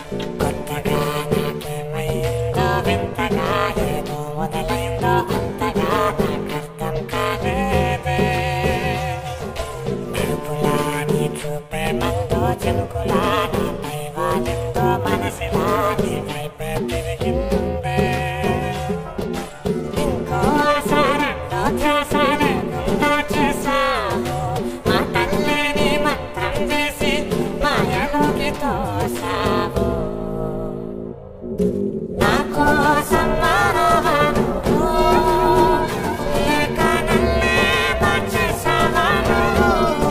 కొత్తగా నాకేమైందో వింతగా ఏదో మొదలైందో అంతగా నాకర్థం కాలేదే. మెరుపులా నీ చూపే మందో చినుకులా నాపై వాలిందో మనసులా నీ వైపే తిరిగిందే. ఇంకో ఆశ రెండో ధ్యాస లేకుండా చేశావు. మా తల్లిని మంత్రం చేసి మాయలోకి తోసావు. నా కోసం మారావా నువ్వు, లేక నన్నే మార్చేసావా నువ్వు.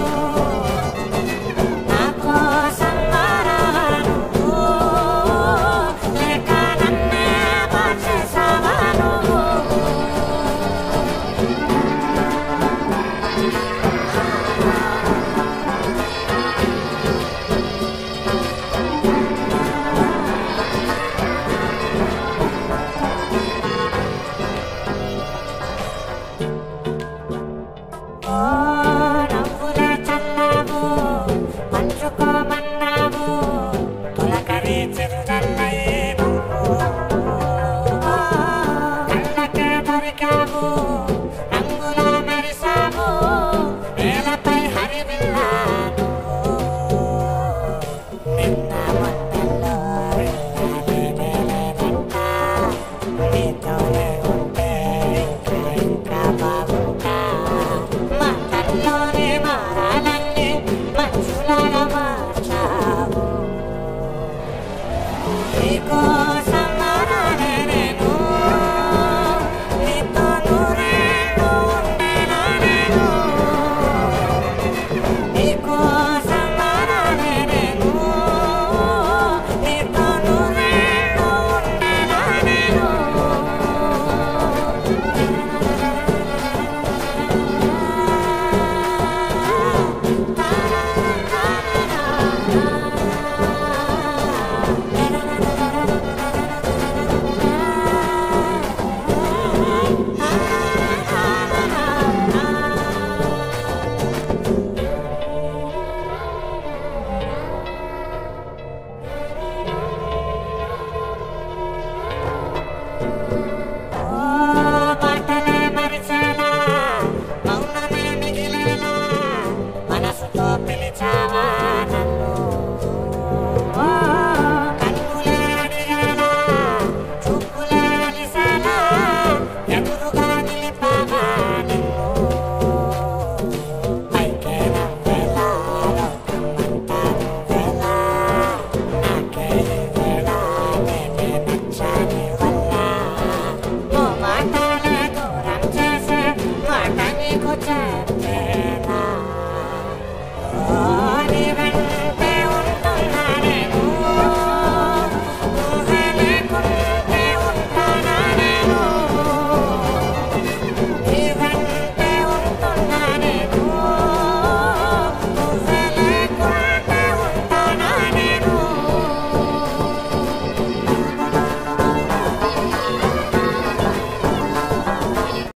నా కోసం మారావా నువ్వు, లేక నన్నే మార్చేసావా నువ్వు. ఓ నవ్వులే చల్లావు, పంచుకోమన్నావు, తొలకరి చిరుజల్లై నువ్వు. కళ్ళకే దొరికావు, రంగులా మెరిసావు, నేలపై హరివిల్లా నువ్వు. నిన్న మొన్నల్లో వెళ్ళలేదే లేదంట, నీతోనే ఉంటే ఇంకా ఇంకా బాగుంటా. మాటల్లోనే మారాలన్నీ మనుషులాగా మార్చావు. నీకోసం మారానే నేను, నీతో నూరేళ్ళు ఉండేనా నేను. నీకోసం మారానే నేను, నీతో నూరేళ్ళు ఉండేనా నేను. ఓ మాటలే మరిచేలా, మౌనమే మిగిలేలా, మనసుతో పిలిచావా నన్ను. ఓ కన్నులే అడిగేలా, చూపులే అలిసేలా, ఎదురుగా నిలిపావా నిన్ను. పైకే నవ్వేలా, లోకమంతా నువ్వేలా, నాకే ఈవేళ నేనే నచ్చాని వల్ల. ఓ మాటలే దూరం చేసే మాట నీకు చెప్ప